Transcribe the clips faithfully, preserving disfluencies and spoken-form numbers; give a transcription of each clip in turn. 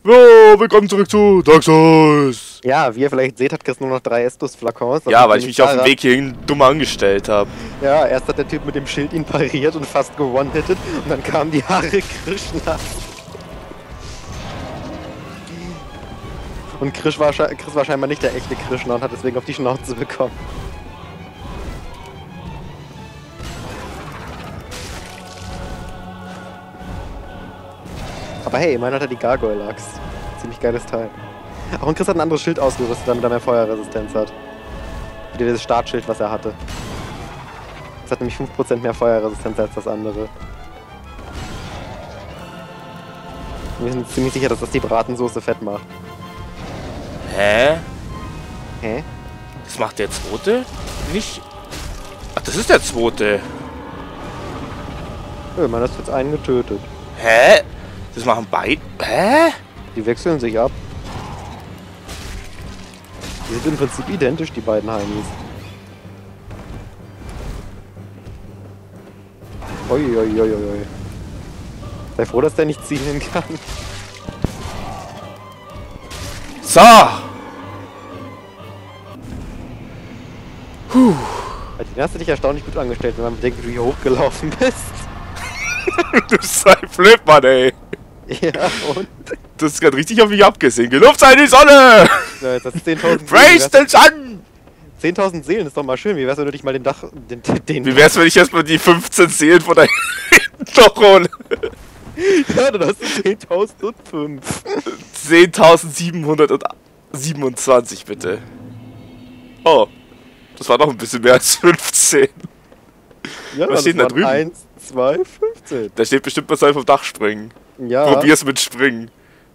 Oh, willkommen zurück zu Dark Souls. Ja, wie ihr vielleicht seht, hat Chris nur noch drei Estus-Flakons. Ja, weil ich mich auf dem Weg hierhin dumm angestellt habe. Ja, erst hat der Typ mit dem Schild ihn pariert und fast gewone-hittet und dann kamen die Haare Krishna. Und Chris war, Chris war scheinbar nicht der echte Krishna und hat deswegen auf die Schnauze bekommen. Aber hey, immerhin hat er die Gargoyle-Axt. Ziemlich geiles Teil. Ach, und Chris hat ein anderes Schild ausgerüstet, damit er mehr Feuerresistenz hat. Wieder dieses Startschild, was er hatte. Das hat nämlich fünf Prozent mehr Feuerresistenz als das andere. Wir sind ziemlich sicher, dass das die Bratensoße fett macht. Hä? Hä? Das macht der zweite? Nicht... Ach, das ist der zweite. Nö, man hat jetzt einen getötet. Hä? Das machen beide... Hä? Die wechseln sich ab. Die sind im Prinzip identisch, die beiden Heinis. Uiuiuiui. Sei froh, dass der nicht zielen kann. So! Puh. Also, den hast du dich erstaunlich gut angestellt, wenn man bedenkt, wie du hier hochgelaufen bist. Du sei blöd, Mann, ey. Ja, und? Das ist gerade richtig auf mich abgesehen. Gelobt sei die Sonne! Ja, jetzt hast du zehntausend Praise the sun! zehntausend Seelen ist doch mal schön. Wie wär's, wenn du dich mal den Dach... Den, den Wie wär's, wenn ich erstmal die fünfzehn Seelen von da hinten noch hole? Ja, dann hast du zehntausendfünf. zehntausendsiebenhundertsiebenundzwanzig, bitte. Oh. Das war noch ein bisschen mehr als fünfzehn. Ja, was steht denn da drüben? eins, zwei, fünfzehn. Da steht bestimmt, man soll vom Dach springen. Ja. Probier's mit Springen.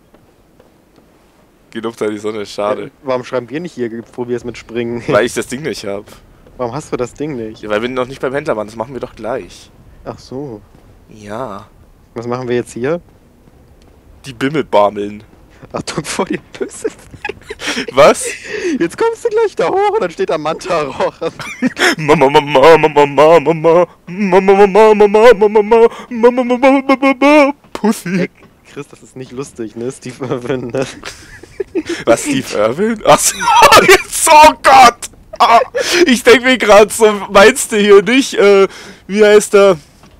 Gelobt sei die Sonne, schade. Äh, warum schreiben wir nicht hier, probier's mit Springen? Weil ich das Ding nicht hab. Warum hast du das Ding nicht? Ja, weil wir noch nicht beim Händler waren, das machen wir doch gleich. Ach so. Ja. Was machen wir jetzt hier? Die Bimmel barmeln. Achtung vor die Böse. Was? Jetzt kommst du gleich da hoch und dann steht da Manta-Roch. Mama, Mama, Mama, Mama, Mama, Mama, Mama, Mama, Mama, Mama, Mama, Pussy. Chris, das ist nicht lustig, ne? Steve Irwin, ne? Was, Steve Irwin? Achso, jetzt, oh Gott! Ah, ich denke mir gerade so, meinst du hier nicht, äh, wie heißt der?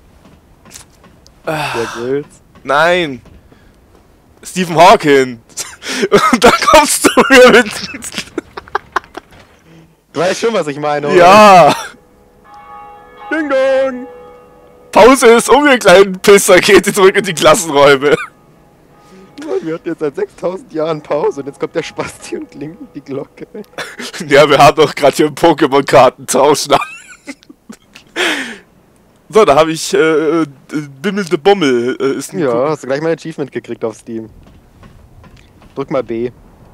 Der Grills? Nein! Stephen Hawking! Und da kommst du mir mit... Du weißt schon, was ich meine, oder? Ja! Ding dong! Pause ist um, ihr kleinen Pisser, geht ihr zurück in die Klassenräume. Wir hatten jetzt seit sechstausend Jahren Pause und jetzt kommt der Spasti und klingt die Glocke. Ja, wir haben doch gerade hier einen Pokémon-Kartentausch. So, da habe ich äh, Bimmel de Bommel. Äh, ist ein Ja, Kuh. hast du gleich mal ein Achievement gekriegt auf Steam. Drück mal B.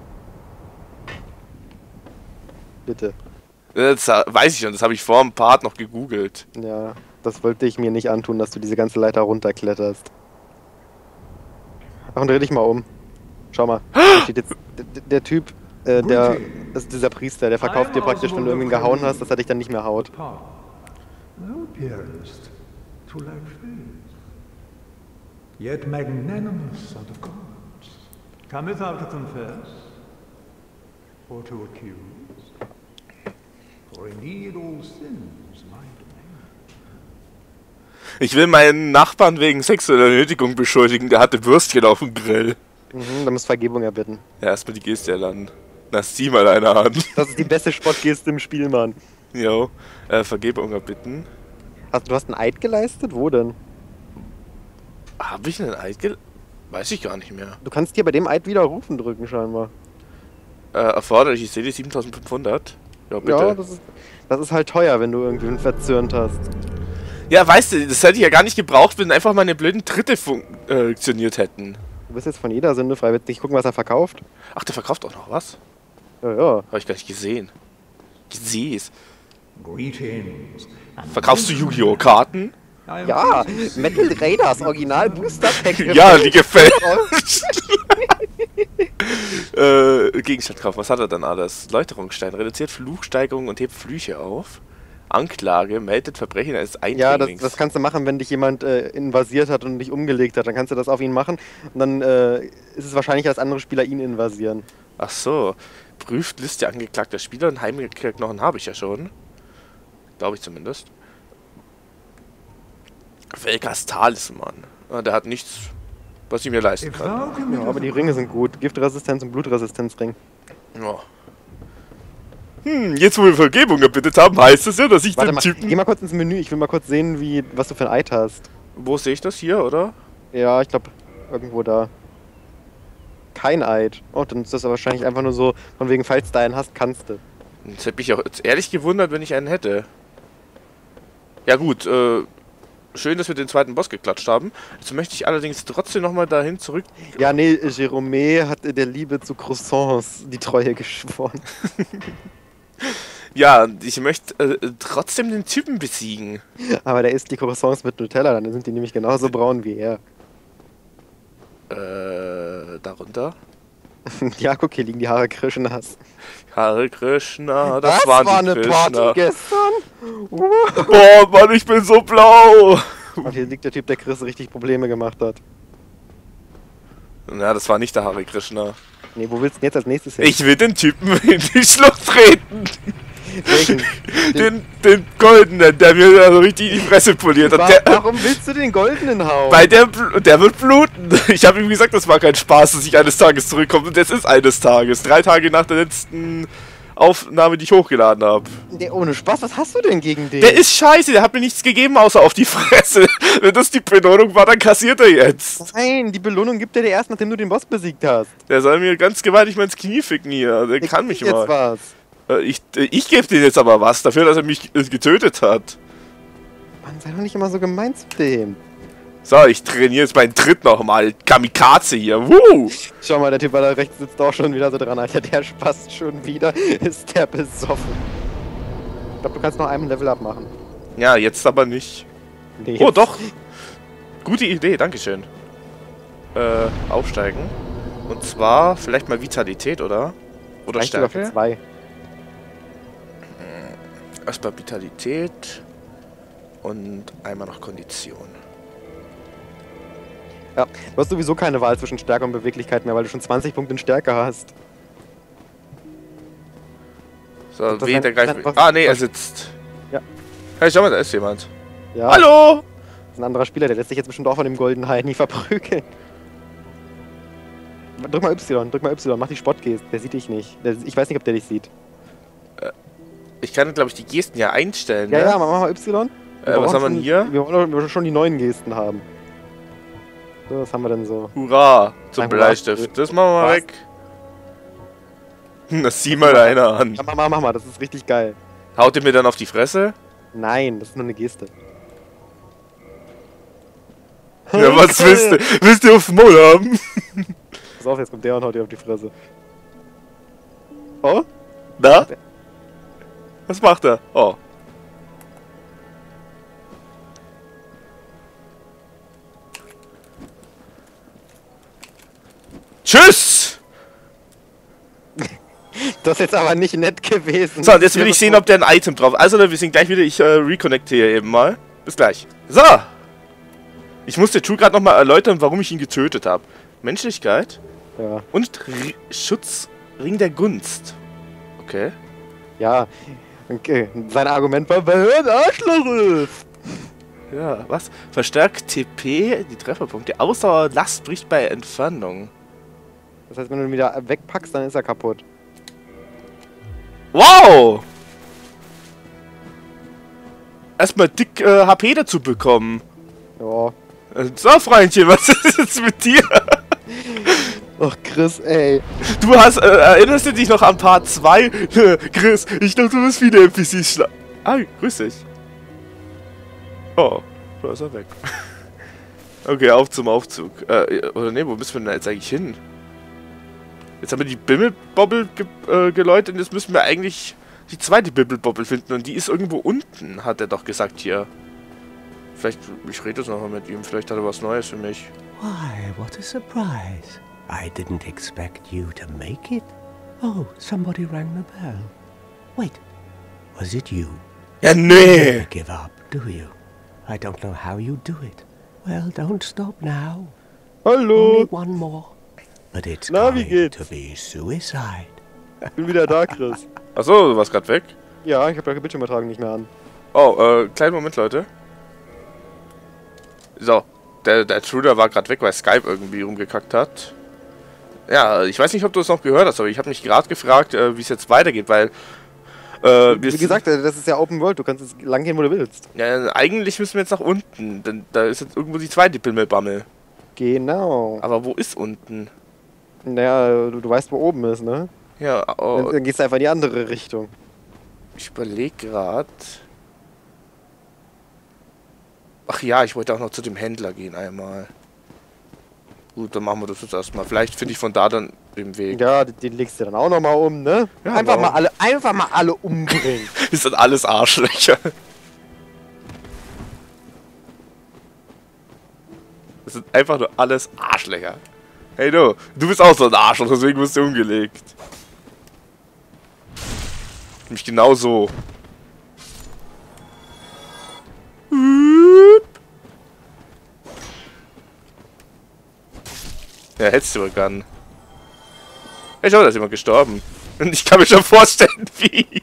Bitte. Das weiß ich schon, das habe ich vor dem Part noch gegoogelt. Ja, das wollte ich mir nicht antun, dass du diese ganze Leiter runterkletterst. Ach, und dreh dich mal um. Schau mal. Da steht jetzt der, der Typ, äh, der das ist dieser Priester, der verkauft dir praktisch, wenn du irgendwen gehauen hast, dass er dich dann nicht mehr haut. No appearance to lack faith, yet magnanimous are the gods. Cometh thou to confess, or to accuse? For indeed all sins my domain. Ich will meinen Nachbarn wegen sexueller Nötigung beschuldigen, der hatte Würstchen auf dem Grill. Mhm, da musst Vergebung erbitten. Ja, erstmal die Geste erlernen. Na, zieh mal eine an. Das ist die beste Spottgeste im Spiel, Mann. Jo, äh, Vergebung erbitten. Hast, du hast einen Eid geleistet? Wo denn? Hab ich einen Eid gel... Weiß ich gar nicht mehr. Du kannst hier bei dem Eid widerrufen drücken, scheinbar. Äh, erforderlich, ich sehe die siebentausendfünfhundert. Ja, bitte. Ja, das ist, das ist halt teuer, wenn du irgendwen verzürnt hast. Ja, weißt du, das hätte ich ja gar nicht gebraucht, wenn einfach meine blöden Tritte funktioniert hätten. Du bist jetzt von jeder Sünde frei. Willst nicht gucken, was er verkauft? Ach, der verkauft auch noch was? Ja, ja. Habe ich gar nicht gesehen. Ich sehe es. Greetings. Verkaufst du Yu-Gi-Oh! Karten? Ja, Metal Raiders Original Booster Pack. Ja, die gefällt. äh, Gegenstandkauf, was hat er dann alles? Läuterungsstein, reduziert Fluchsteigerung und hebt Flüche auf. Anklage meldet Verbrechen eines Ja, das, Eindringlings. das kannst du machen, wenn dich jemand äh, invasiert hat und dich umgelegt hat. Dann kannst du das auf ihn machen und dann äh, ist es wahrscheinlich, dass andere Spieler ihn invasieren. Ach so. Prüft Liste angeklagter Spieler und Heimknochen habe ich ja schon. Glaube ich zumindest. Velkas Talisman. Ah, der hat nichts, was ich mir leisten If kann. thou commit Ja, aber die Ringe sind gut. Giftresistenz und Blutresistenzring. Ja. Hm, jetzt wo wir Vergebung erbittet haben, heißt es ja, dass ich Warte den mal, Typen... geh mal kurz ins Menü. Ich will mal kurz sehen, wie, was du für ein Eid hast. Wo sehe ich das hier, oder? Ja, ich glaube, irgendwo da. Kein Eid. Oh, dann ist das wahrscheinlich einfach nur so, von wegen, falls du einen hast, kannst du. Jetzt hätte mich auch jetzt ehrlich gewundert, wenn ich einen hätte. Ja gut, äh, schön, dass wir den zweiten Boss geklatscht haben. Jetzt möchte ich allerdings trotzdem nochmal dahin zurück... Ja, nee, Jerome hat der Liebe zu Croissants die Treue geschworen. Ja, ich möchte äh, trotzdem den Typen besiegen. Aber der isst die Croissants mit Nutella, dann sind die nämlich genauso braun wie er. Äh, darunter? Ja, guck, hier liegen die Haare Krishnas. Hare Krishna, das, Das waren war die eine Krishna. Party gestern. Uh. Oh Mann, ich bin so blau. Und hier liegt der Typ, der Chris richtig Probleme gemacht hat. Na, das war nicht der Hare Krishna. Nee, wo willst du denn jetzt als nächstes hin? Ich will den Typen in die Schlucht treten. Welchen? Den, den goldenen, der mir also richtig in die Fresse poliert. Und Wa- der, Warum willst du den goldenen hauen? bei der, bl- der wird bluten. Ich habe ihm gesagt, das war kein Spaß, dass ich eines Tages zurückkomme. Und es ist eines Tages. Drei Tage nach der letzten Aufnahme, die ich hochgeladen habe. Der, ohne Spaß, was hast du denn gegen den? Der ist scheiße, der hat mir nichts gegeben, außer auf die Fresse. Wenn das die Belohnung war, dann kassiert er jetzt. Nein, die Belohnung gibt er dir erst, nachdem du den Boss besiegt hast. Der soll mir ganz gewaltig mal ins Knie ficken hier. Der kann mich jetzt mal. was. Äh, Ich, äh, ich gebe dir jetzt aber was, dafür, dass er mich äh, getötet hat. Mann, sei doch nicht immer so gemein zu dem. So, ich trainiere jetzt meinen Tritt nochmal. Kamikaze hier. Woo! Schau mal, der Typ da rechts sitzt auch schon wieder so dran, Alter. Der spasst schon wieder. Ist der besoffen. Ich glaube, du kannst noch einen Level abmachen. Ja, jetzt aber nicht. Nee, Oh, jetzt- doch. Gute Idee, dankeschön. Äh, aufsteigen. Und zwar vielleicht mal Vitalität, oder? Oder Reicht sogar für Stärke? zwei. Erstmal Vitalität. Und einmal noch Kondition. Ja, du hast sowieso keine Wahl zwischen Stärke und Beweglichkeit mehr, weil du schon zwanzig Punkte in Stärke hast. So, das wen ein- der das greift. einfach- Ah, nee, er sitzt. Ja. Hey, schau mal, da ist jemand. Ja, Hallo! das ist ein anderer Spieler, der lässt sich jetzt bestimmt auch von dem goldenen Hai nie verprügeln. Drück mal Y, drück mal Y, mach die Spottgeste. Der sieht dich nicht. Der, ich weiß nicht, ob der dich sieht. Ich kann, glaube ich, die Gesten ja einstellen. Ja, ne? ja, mach mal Y. Äh, was haben wir denn schon, hier? Wir wollen doch schon die neuen Gesten haben. So, was haben wir denn so? Hurra! Zum Ein Hurra. Bleistift. Das machen wir mal Was? weg. Hm, Das sieh mal einer an. Ja, mach mal, mach mal, das ist richtig geil. Haut ihr mir dann auf die Fresse? Nein, das ist nur eine Geste. Ja, was willst du? Willst du auf den Maul haben? Pass auf, jetzt kommt der und haut dir auf die Fresse. Oh? Na? Was macht er? Oh. Tschüss! Das ist jetzt aber nicht nett gewesen. So, und jetzt will ich sehen, ob der ein Item drauf... Also, wir sind gleich wieder. Ich äh, reconnecte hier eben mal. Bis gleich. So! Ich musste True gerade nochmal erläutern, warum ich ihn getötet habe. Menschlichkeit Ja, und R Schutzring der Gunst. Okay. ja. Okay. Sein Argument war, weil er ein Arschloch ist. Ja, was? Verstärkt T P, die Trefferpunkte. Ausdauer Last bricht bei Entfernung. Das heißt, wenn du ihn wieder wegpackst, dann ist er kaputt. Wow! Erstmal dick äh, H P dazu bekommen. Ja. Äh, So, Freundchen, was ist jetzt mit dir? Ach, Chris, ey. Du hast, äh, erinnerst du dich noch an Part zwei? Chris, ich glaube, du musst viele N P Cs schlagen. Ah, grüß dich. Oh, da ist er weg. Okay, auf zum Aufzug. Äh, oder ne, wo müssen wir denn jetzt eigentlich hin? Jetzt haben wir die Bimmelbobbel ge äh, geläutet und jetzt müssen wir eigentlich die zweite Bimmelbobbel finden und die ist irgendwo unten, hat er doch gesagt hier. Vielleicht, ich rede jetzt nochmal mit ihm, vielleicht hat er was Neues für mich. Why, what a surprise. I didn't expect you to make it. Oh, somebody rang the bell. Wait, was it you? Ja, nee. Never give up, do you? I don't know how you do it. Well, don't stop now. Hallo! Only one more. But it's Na, wie going geht's? to be suicide. Ich bin wieder da, Chris. Achso, du warst gerade weg. Ja, ich habe ja Bildschirmübertragung nicht mehr an. Oh, äh, kleinen Moment, Leute. So, der, der Intruder war gerade weg, weil Skype irgendwie rumgekackt hat. Ja, ich weiß nicht, ob du es noch gehört hast, aber ich habe mich gerade gefragt, äh, wie es jetzt weitergeht, weil... Äh, Wie gesagt, das ist ja Open World, du kannst jetzt lang gehen, wo du willst. Ja, eigentlich müssen wir jetzt nach unten, denn da ist jetzt irgendwo die zweite Bimmelbammel. Genau. Aber wo ist unten? Naja, du, du weißt, wo oben ist, ne? Ja, oh, Dann, dann gehst du einfach in die andere Richtung. ich überlege gerade... Ach ja, ich wollte auch noch zu dem Händler gehen einmal. Gut, dann machen wir das jetzt erstmal. Vielleicht finde ich von da dann den Weg. Ja, den, den legst du dann auch nochmal um, ne? Ja, einfach warum? mal alle, einfach mal alle umbringen. Ist dann alles Arschlöcher. Das sind einfach nur alles Arschlöcher. Hey du, du bist auch so ein Arschloch, deswegen wirst du umgelegt. Nämlich genau so. Ja, hättest du gern. Ich glaube, da ist jemand gestorben. Und ich kann mir schon vorstellen, wie.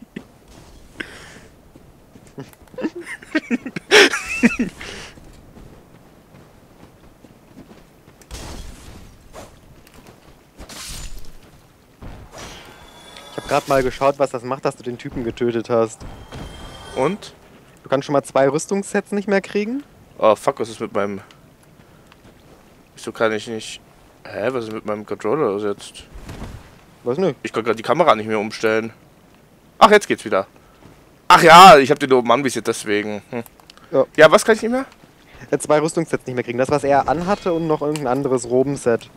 Ich habe gerade mal geschaut, was das macht, dass du den Typen getötet hast. Und? Du kannst schon mal zwei Rüstungssets nicht mehr kriegen. Oh fuck, was ist mit meinem... Wieso kann ich nicht... Hä, was ist mit meinem Controller jetzt? Weiß nicht. Ich kann gerade die Kamera nicht mehr umstellen. Ach, jetzt geht's wieder. Ach ja, ich habe den oben anvisiert, deswegen. Hm. Ja. Ja, was kann ich nicht mehr? Äh, zwei Rüstungssets nicht mehr kriegen. Das, was er anhatte und noch irgendein anderes Robenset.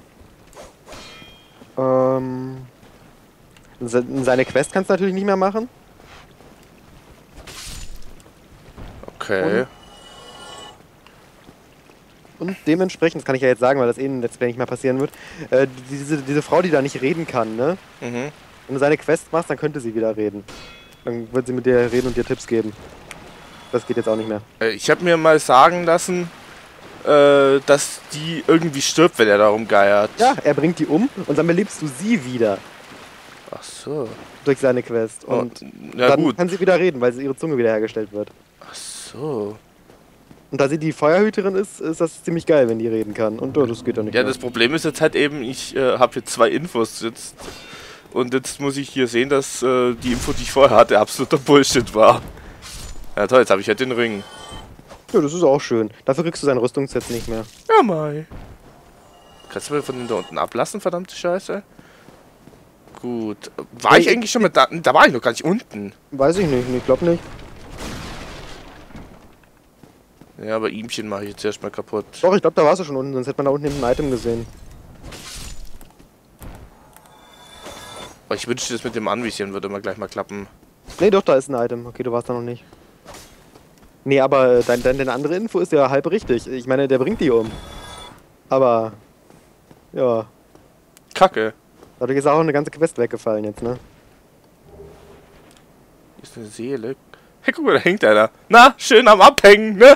Ähm... se- Seine Quest kannst du natürlich nicht mehr machen. Okay. Und dementsprechend, das kann ich ja jetzt sagen, weil das eh im Let's Play nicht mehr passieren wird, äh, diese, diese Frau, die da nicht reden kann, ne? Mhm. Wenn du seine Quest machst, dann könnte sie wieder reden. Dann wird sie mit dir reden und dir Tipps geben. Das geht jetzt auch nicht mehr. Äh, Ich habe mir mal sagen lassen, äh, dass die irgendwie stirbt, wenn er da rumgeiert. Ja, er bringt die um und dann belebst du sie wieder Ach so. durch seine Quest. Oh, Und ja dann gut. kann sie wieder reden, weil sie ihre Zunge wiederhergestellt wird. Ach so. Und da sie die Feuerhüterin ist, ist das ziemlich geil, wenn die reden kann. Und oh, das geht doch nicht Ja, mehr. das Problem ist jetzt halt eben, ich äh, habe jetzt zwei Infos jetzt. Und jetzt muss ich hier sehen, dass äh, die Info, die ich vorher hatte, absoluter Bullshit war. Ja toll, jetzt habe ich halt den Ring. Ja, das ist auch schön. Dafür kriegst du seine Rüstungssets nicht mehr. Ja, Mai. Kannst du mir von den da unten ablassen, verdammte Scheiße? Gut. War ich Hey, eigentlich schon mit da? Da war ich noch gar nicht unten. Weiß ich nicht, ich glaub nicht. Ja, aber ihmchen mache ich jetzt erstmal kaputt. Doch, ich glaube, da warst du schon unten, sonst hätte man da unten ein Item gesehen. Aber ich wünschte, das mit dem Anvisieren würde mal gleich mal klappen. Nee, doch, da ist ein Item. Okay, du warst da noch nicht. Nee, aber äh, dein, dein, deine andere Info ist ja halb richtig. Ich meine, der bringt die um. Aber, ja, Kacke. dadurch ist auch eine ganze Quest weggefallen jetzt, ne? Hier ist eine Seele. Hey, guck mal, da hängt einer. Na, schön am Abhängen, ne?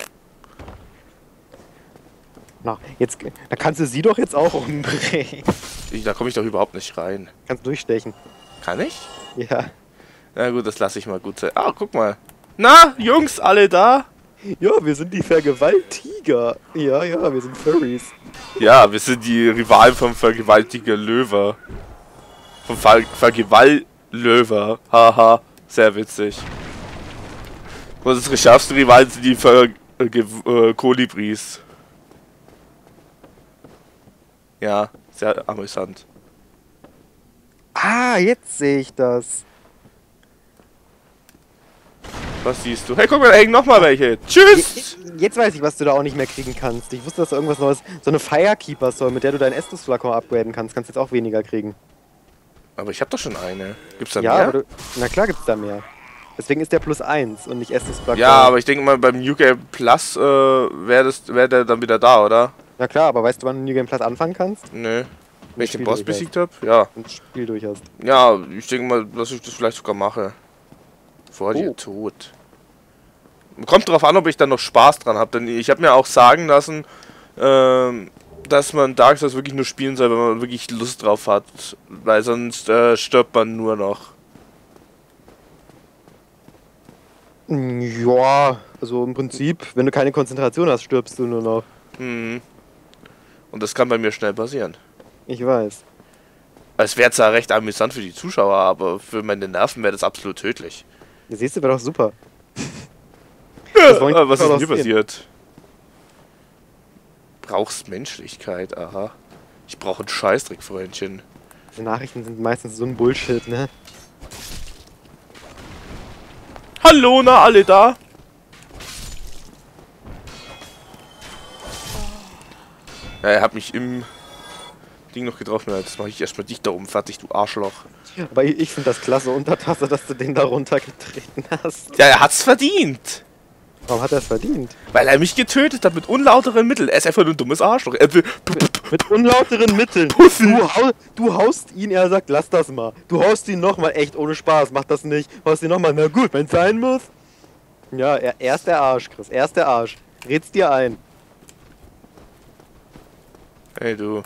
Na, jetzt, da kannst du sie doch jetzt auch umbringen. Ich, da komme ich doch überhaupt nicht rein. Kannst durchstechen. Kann ich? Ja. Na gut, das lasse ich mal gut sein. Ah, guck mal. Na, Jungs, alle da? Ja, wir sind die Vergewaltiger. Ja, ja, wir sind Furries. Ja, wir sind die Rivalen vom Vergewaltiger Löwer. Vom Ver Vergewalt-Löwer. Haha, sehr witzig. Und unsere schärfsten Rivalen sind die Ver äh, äh, Kolibris. Ja, sehr amüsant. Ah, jetzt sehe ich das. Was siehst du? Hey, guck mal, da hängen nochmal welche. Tschüss! Jetzt weiß ich, was du da auch nicht mehr kriegen kannst. Ich wusste, dass da irgendwas Neues... So eine Firekeeper soll, mit der du deinen Estus-Flakon upgraden kannst. Kannst jetzt auch weniger kriegen. Aber ich hab doch schon eine. Gibt's da Ja, mehr? aber du, na klar gibt's da mehr. Deswegen ist der plus eins und nicht Estus-Flakon. Ja, aber ich denke mal, beim New Game Plus äh, wäre wär der dann wieder da, oder? Na klar, aber weißt du, wann du New Game Plus anfangen kannst? Nö. Wenn ich den Spiel Boss durch besiegt hab? Ja. Wenn du das Spiel durch hast. Ja, ich denke mal, dass ich das vielleicht sogar mache. Vor Oh. dir tot. Kommt drauf an, ob ich dann noch Spaß dran habe. Denn ich habe mir auch sagen lassen, ähm, dass man Dark Souls wirklich nur spielen soll, wenn man wirklich Lust drauf hat. Weil sonst äh, stirbt man nur noch. Ja, also im Prinzip, wenn du keine Konzentration hast, stirbst du nur noch. Hm. Und das kann bei mir schnell passieren. Ich weiß. Es wäre zwar recht amüsant für die Zuschauer, aber für meine Nerven wäre das absolut tödlich. Das siehst du, wäre doch super. Ja, wollen was ist denn hier sehen. passiert? Brauchst Menschlichkeit, aha. Ich brauche ein Scheißdreck, Freundchen. Die Nachrichten sind meistens so ein Bullshit, ne? Hallo, na alle da? Ja, er hat mich im Ding noch getroffen. Jetzt mache ich erstmal dich da oben fertig, du Arschloch. Aber ich, ich finde das klasse, Untertasse, dass du den da runtergetreten hast. Ja, er hat's verdient. Warum hat er es verdient? Weil er mich getötet hat mit unlauteren Mitteln. Er ist einfach nur ein dummes Arschloch. Er will Mit, mit unlauteren Mitteln. Pussy. Du, hau, du haust ihn, er sagt, lass das mal. Du haust ihn nochmal, echt ohne Spaß, mach das nicht. Haust ihn nochmal, na gut, wenn's sein muss. Ja, er, er ist der Arsch, Chris, er ist der Arsch. Red's dir ein. Hey, du.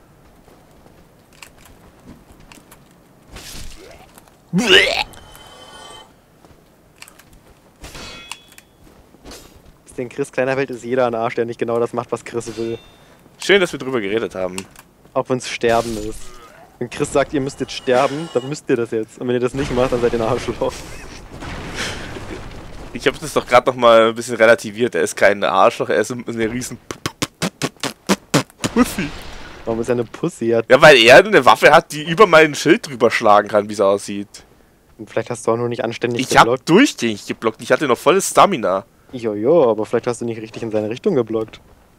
Den Chris kleiner Welt ist jeder ein Arsch, der nicht genau das macht, was Chris will. Schön, dass wir drüber geredet haben. Auch wenn's Sterben ist. Wenn Chris sagt, ihr müsst jetzt sterben, dann müsst ihr das jetzt. Und wenn ihr das nicht macht, dann seid ihr ein Arschloch. Ich habe das doch gerade noch mal ein bisschen relativiert. Er ist kein Arschloch, er ist eine riesen Pussy. Warum ist er eine Pussy? Er hat, Ja, weil er eine Waffe hat, die über meinen Schild drüber schlagen kann, wie es aussieht. vielleicht hast du auch nur nicht anständig Ich habe geblockt. durchgängig geblockt. Ich hatte noch volles Stamina. Jojo, aber vielleicht hast du nicht richtig in seine Richtung geblockt.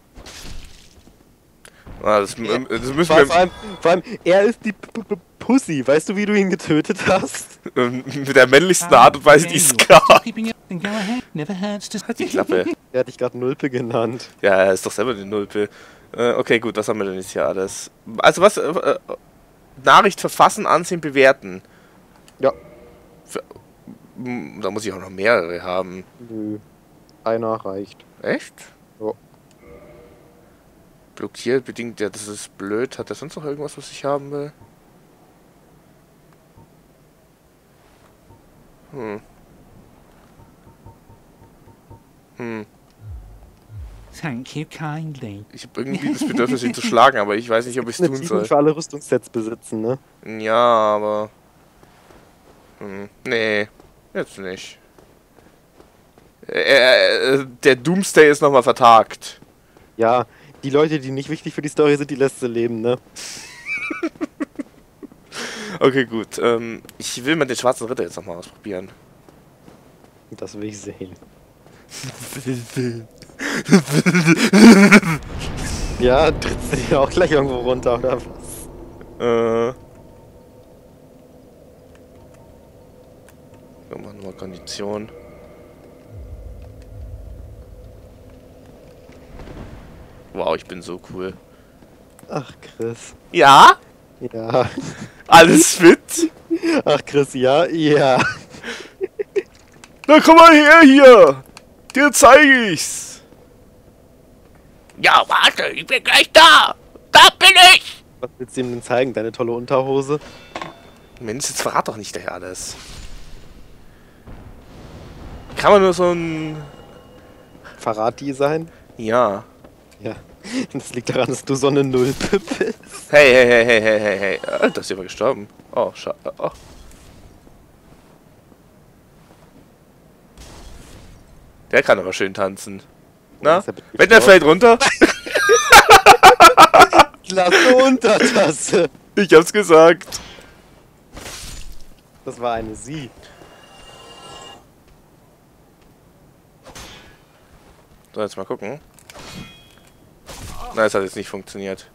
Ah, das, das müssen Vor, wir vor, allem, vor allem, er ist die P -P Pussy. Weißt du, wie du ihn getötet hast? ähm, mit der männlichsten Art und Weise, die es gab. Halt die Klappe. Er hat dich gerade Nulpe genannt. Ja, er ist doch selber die Nulpe. Äh, okay, gut, was haben wir denn jetzt hier alles? Also was? Äh, äh, Nachricht verfassen, ansehen, bewerten. Ja. Für, m, da muss ich auch noch mehrere haben. Nö. Einer reicht. Echt? Ja. Blockiert, bedingt, ja, das ist blöd. Hat er sonst noch irgendwas, was ich haben will? Hm. Hm. Thank you kindly. Ich habe irgendwie das Bedürfnis, ihn zu schlagen, aber ich weiß nicht, ob ich es Eine tun Achievement soll. für alle Rüstungssets besitzen, ne? Ja, aber... Hm. Nee, jetzt nicht. Äh, der Doomsday ist nochmal vertagt. Ja, die Leute, die nicht wichtig für die Story sind, die lässt sie leben, ne? Okay, gut. Ähm, ich will mal den schwarzen Ritter jetzt nochmal ausprobieren. Das will ich sehen. Ja, trittst du dir auch gleich irgendwo runter, oder was? Äh... Nochmal nur Kondition. Wow, ich bin so cool. Ach, Chris. Ja? Ja. Alles fit? Ach, Chris, ja? Ja. Na komm mal her hier! Dir zeige ich's! Ja, warte, ich bin gleich da! Da bin ich! Was willst du ihm denn zeigen? Deine tolle Unterhose? Mensch, jetzt verrat doch nicht daher alles. Kann man nur so ein... Verrat-die sein? Ja. Ja. Das liegt daran, dass du so eine Nulpe bist. Hey, hey, hey, hey, hey, hey, hey. Äh, das ist aber gestorben. Oh, schade. Oh. Der kann aber schön tanzen. Na? ist er bitte Wenn der gestorben? fällt runter. Klasse Untertasse. Ich hab's gesagt. Das war eine Sie. So, jetzt mal gucken. Nein, es hat jetzt nicht funktioniert.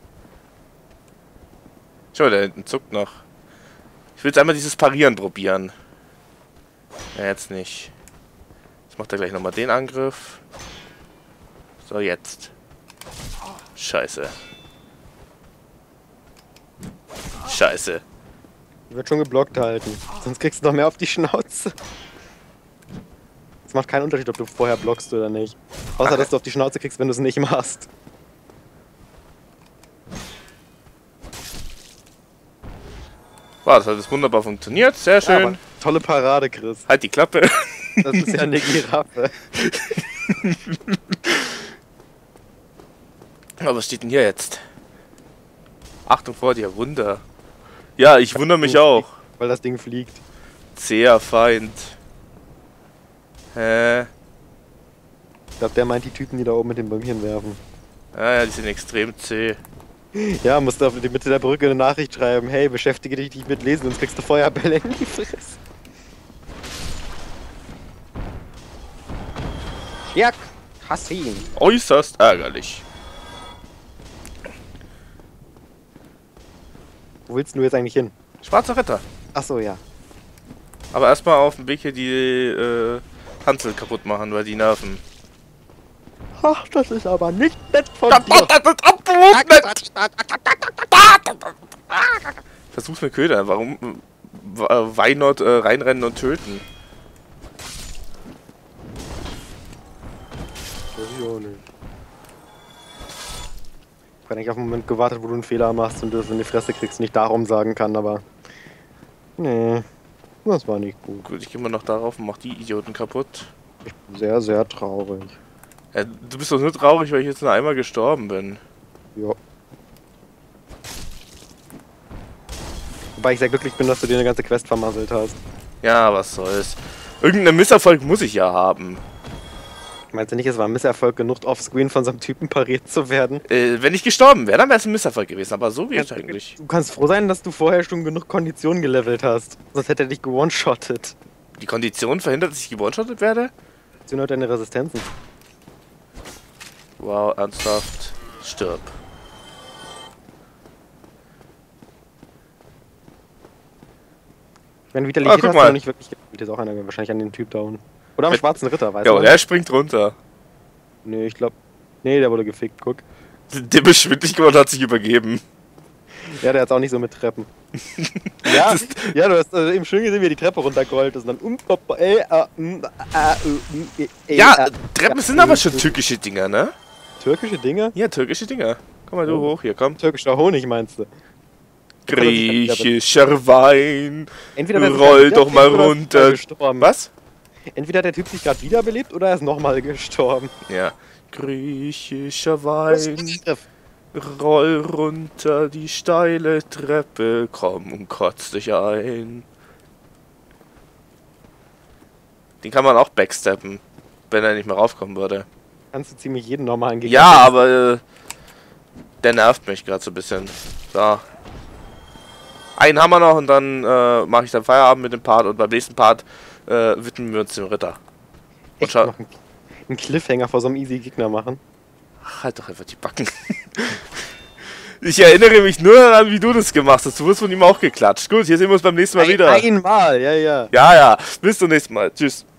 Schau mal, der hinten zuckt noch. Ich will jetzt einmal dieses Parieren probieren. Ja, jetzt nicht. Jetzt macht er gleich nochmal den Angriff. So, jetzt. Scheiße. Scheiße. Wird schon geblockt halten. Sonst kriegst du noch mehr auf die Schnauze. Es macht keinen Unterschied, ob du vorher blockst oder nicht. Außer, dass du auf die Schnauze kriegst, wenn du es nicht machst. Wow, das hat jetzt wunderbar funktioniert. Sehr schön. Ja, aber tolle Parade, Chris. Halt die Klappe. Das ist ja eine Giraffe. Aber was steht denn hier jetzt? Achtung vor dir, Wunder. Ja, ich wundere mich auch. Weil das Ding fliegt. Zäher Feind. Hä? Ich glaube, der meint die Typen, die da oben mit den Bäumchen werfen. Ja, ja, die sind extrem zäh. Ja, musst du auf die Mitte der Brücke eine Nachricht schreiben. Hey, beschäftige dich nicht mit Lesen, sonst kriegst du Feuerbälle in die Fresse. Ja, hasse ihn. Äußerst ärgerlich. Wo willst du jetzt eigentlich hin? Schwarzer Ritter. Achso, ja. Aber erstmal auf dem Weg hier die äh, Hansel kaputt machen, weil die nerven. Ach, das ist aber nicht nett von Das dir. ist absolut nett. Versuch's mit Köder. Warum äh, Weinort äh, reinrennen und töten? Das ist auch nicht. Ich habe eigentlich auf den Moment gewartet, wo du einen Fehler machst und du es in die Fresse kriegst, nicht darum sagen kann, aber... Nee, das war nicht gut. Gut, ich gehe mal noch darauf und mach die Idioten kaputt. Ich bin sehr, sehr traurig. Ja, du bist doch nur traurig, weil ich jetzt nur einmal gestorben bin. Ja. Wobei ich sehr glücklich bin, dass du dir eine ganze Quest vermasselt hast. Ja, was soll's. Irgendeinen Misserfolg muss ich ja haben. Meinst du nicht, es war ein Misserfolg genug, offscreen von so einem Typen pariert zu werden? Äh, wenn ich gestorben wäre, dann wäre es ein Misserfolg gewesen. Aber so geht's eigentlich. Du kannst froh sein, dass du vorher schon genug Konditionen gelevelt hast. Sonst hätte er dich gewone-shottet. Die Kondition verhindert, dass ich gewone-shottet werde? Das sind nur deine Resistenzen. Wow, ernsthaft. Stirb. Wenn Vitalität Ah, guck hast mal. du noch nicht wirklich gespielt, ist auch einer wahrscheinlich an den Typ da unten. Oder am Mit- schwarzen Ritter, weißt Ja, du? und er springt runter. Nee, ich glaub... Nee, der wurde gefickt, guck. Der beschwindlich geworden hat sich übergeben. Ja, der hat's auch nicht so mit Treppen. ja, ja, du hast äh, eben schön gesehen, wie er die Treppe runtergerollt ist und dann um, pop, äh, äh, mm, äh, äh, äh, Ja, äh, Treppen ja, sind aber äh, schon türkische Dinger, ne? Türkische Dinge? Ja, türkische Dinger. Komm mal du Oh. hoch, hier, komm. Türkischer Honig meinst du? Griechischer Wein. Entweder der Roll doch mal oder er ist runter. gestorben. Was? Entweder hat der Typ sich gerade wiederbelebt oder er ist nochmal gestorben. Ja. Griechischer Wein. Griff. Roll runter die steile Treppe, komm und kotz dich ein. Den kann man auch backsteppen, wenn er nicht mehr raufkommen würde. Kannst du ziemlich jeden normalen Gegner. Ja, aber äh, der nervt mich gerade so ein bisschen. So. Einen haben wir noch und dann äh, mache ich dann Feierabend mit dem Part und beim nächsten Part äh, widmen wir uns dem Ritter. Und Echt schau, noch einen- einen Cliffhanger vor so einem easy Gegner machen. halt doch einfach die Backen. Ich erinnere mich nur daran, wie du das gemacht hast. Du wirst von ihm auch geklatscht. Gut, hier sehen wir uns beim nächsten Mal Ein, wieder. einmal, ja, ja. Ja, ja. Bis zum nächsten Mal. Tschüss.